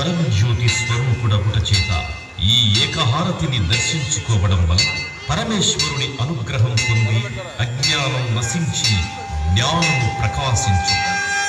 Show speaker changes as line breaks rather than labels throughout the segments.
పరంజ్యోతి స్వరూపుడగుట చేత ఈ ఏకహారతిని దర్శించుకోవడం వల్ల పరమేశ్వరుని అనుగ్రహం పొంది అజ్ఞానం నశించి జ్ఞానం ప్రకాశించు.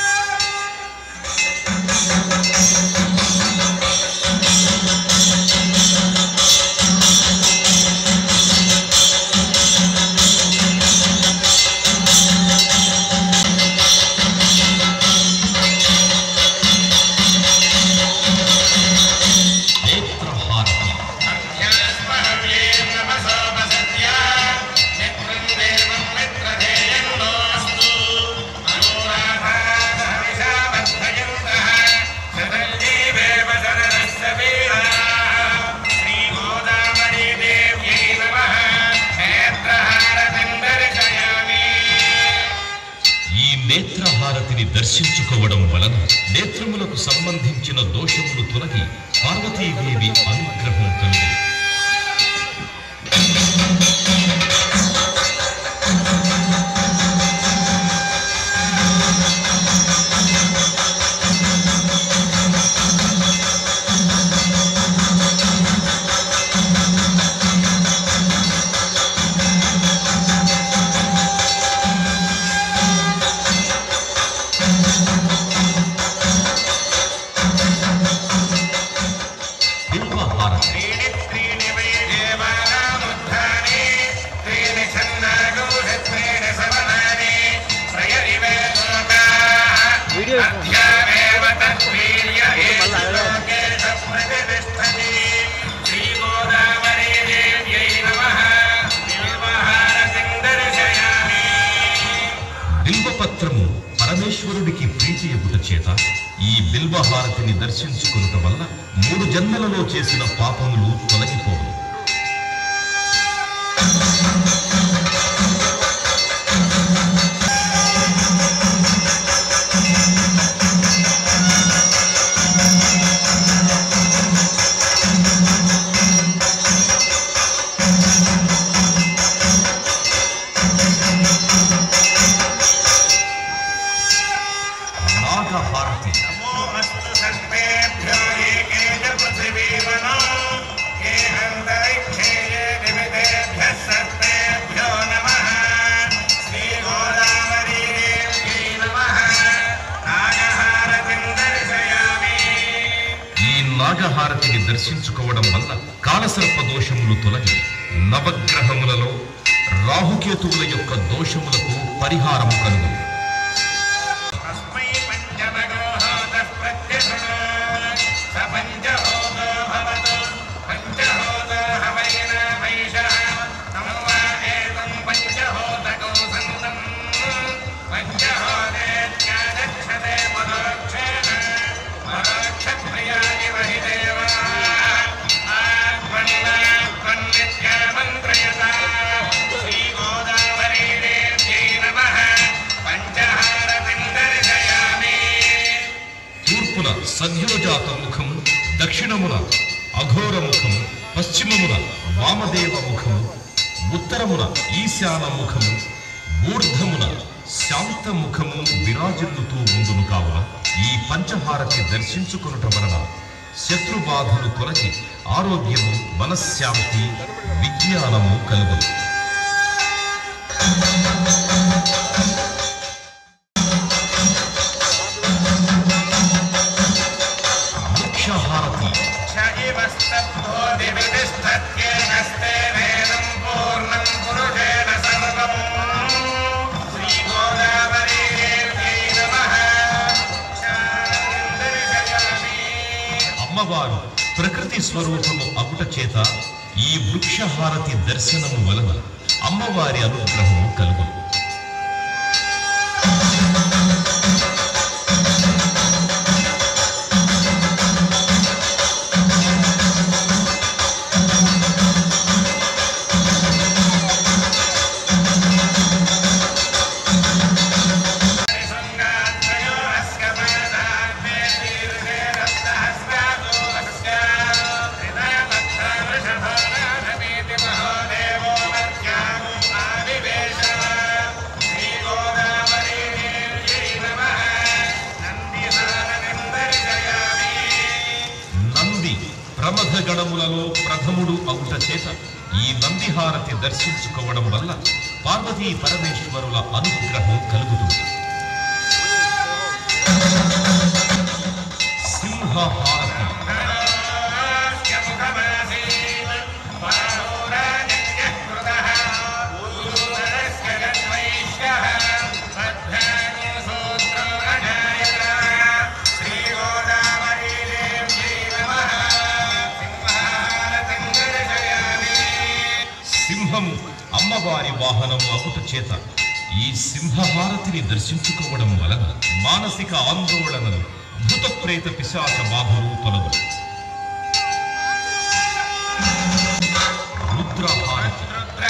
నేత్రహారతిని దర్శించుకోవడం వలన నేత్రములకు సంబంధించిన దోషములు తొలగి పార్వతీదేవి అనుగ్రహం కలుగు. బిల్వపత్రము పరమేశ్వరుడికి ప్రీతియగుట చేత ఈ బిల్వహారతిని దర్శించుకునుట వల్ల 3 జన్మలలో చేసిన పాపములు తొలగిపోవు. నాగహారతిని దర్శించుకోవడం వల్ల కాలసర్ప దోషములు తొలగి నవగ్రహములలో రాహుకేతువుల యొక్క దోషములకు పరిహారం కలుగు. సద్యోజాత ముఖము, దక్షిణమున అఘోర ముఖము, పశ్చిమమున వామదేవ ముఖము, ఉత్తరమున ఈశాన ముఖము, ఊర్ధమున శాంత ముఖము విరాజిల్లుతూ ఉండును. కావున ఈ పంచహారతి దర్శించుకొనుట వలన శత్రుబాధలు తొలగి ఆరోగ్యము, మనశ్శాంతి, విజ్ఞానము కలుగును. అమ్మవారు ప్రకృతి స్వరూపము అగుట చేత ఈ వృక్షహారతి దర్శనము వలన అమ్మవారి అనుగ్రహము కలుగును. గణములలో ప్రథముడు అవుట చేత ఈ నందిహారతి దర్శించుకోవడం వల్ల పార్వతీ పరమేశ్వరుల అనుగ్రహం కలుగుతుంది. సింహహారతి. సింహము అమ్మవారి వాహనము అగుట చేత ఈ సింహహారతిని దర్శించుకోవడం వలన మానసిక ఆందోళనలు, భూత ప్రేత పిశాచ బాధలు తొలగు. రుద్రహారతి.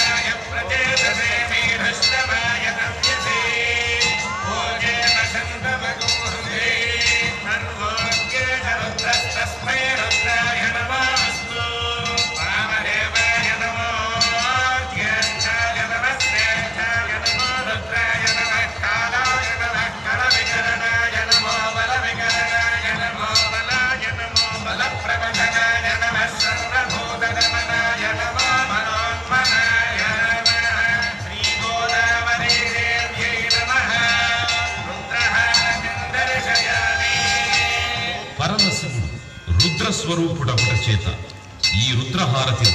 పరమశివుడు రుద్రస్వరూపుడవుట చేత ఈ రుద్రహారతి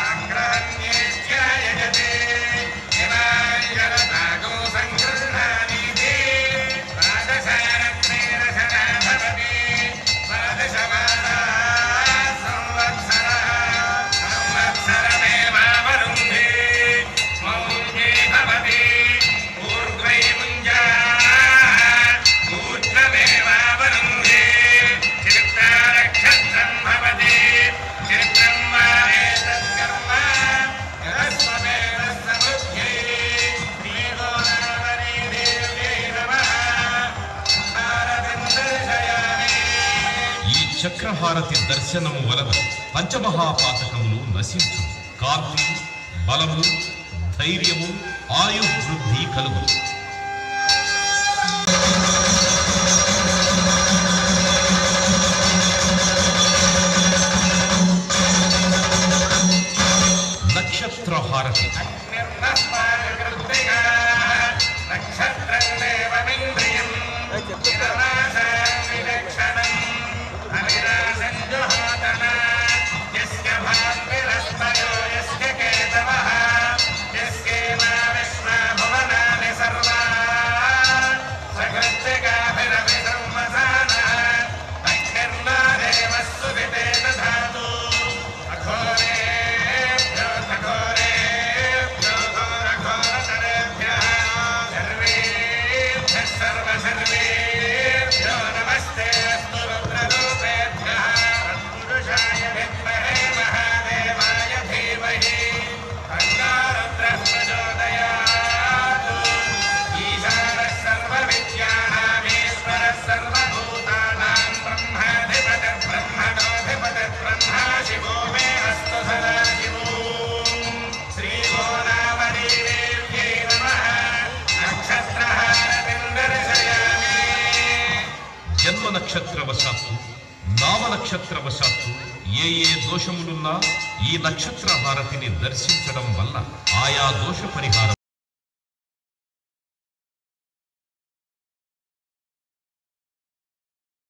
చక్రహారతి దర్శనము వలన పంచమహాపాతకములు నశించు. కాంతి, బలము, ధైర్యము, ఆయువృద్ధి కలుగు. నక్షత్రహారతి. జన్మ నక్షత్రవశాత్తు, నామ నక్షత్రవశాత్తు ఏ దోషములున్నా ఈ నక్షత్ర హారతిని దర్శించడం వల్ల ఆయా దోష పరిహారం